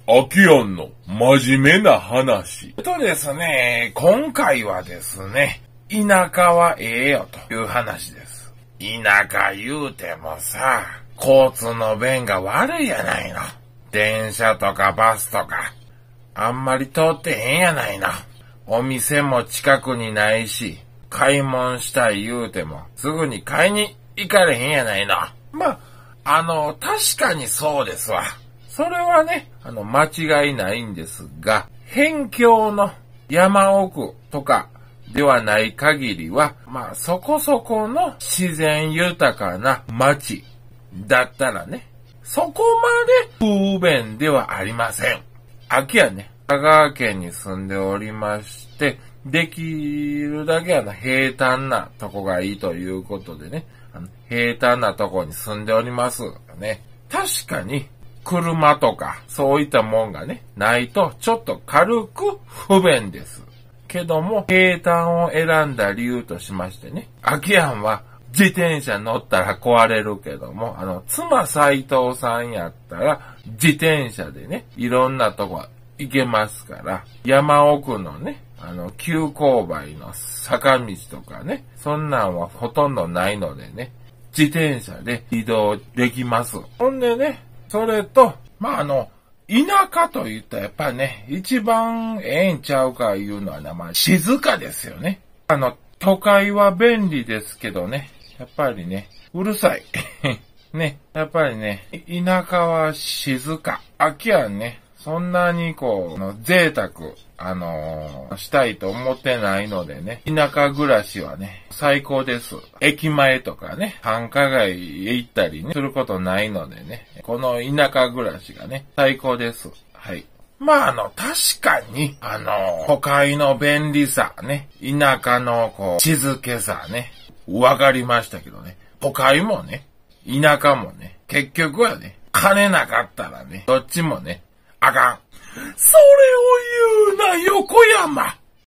アキアンの真面目な話。ですね、今回はですね、田舎はええよという話です。田舎言うてもさ、交通の便が悪いやないの。電車とかバスとか、あんまり通ってへんやないの。お店も近くにないし、買い物したい言うても、すぐに買いに行かれへんやないの。まあ、確かにそうですわ。それはね、間違いないんですが、辺境の山奥とかではない限りは、まあそこそこの自然豊かな町だったらね、そこまで不便ではありません。秋はね、香川県に住んでおりまして、できるだけ平坦なとこがいいということでね、平坦なとこに住んでおりますね。確かに、車とか、そういったもんがね、ないと、ちょっと軽く不便です。けども、平坦を選んだ理由としましてね、秋山は自転車乗ったら壊れるけども、妻斉藤さんやったら、自転車でね、いろんなとこ行けますから、山奥のね、急勾配の坂道とかね、そんなんはほとんどないのでね、自転車で移動できます。ほんでね、それと、まあ、田舎と言ったらやっぱね、一番ええんちゃうかいうのはね、まあ、静かですよね。都会は便利ですけどね、やっぱりね、うるさい。ね、やっぱりね、田舎は静か。秋はね、そんなに贅沢、したいと思ってないのでね、田舎暮らしはね、最高です。駅前とかね、繁華街へ行ったりね、することないのでね、この田舎暮らしがね、最高です。はい。まあ確かに、都会の便利さね、田舎の静けさね、わかりましたけどね、都会もね、田舎もね、結局はね、金なかったらね、どっちもね、あかん。それを言うな、横山。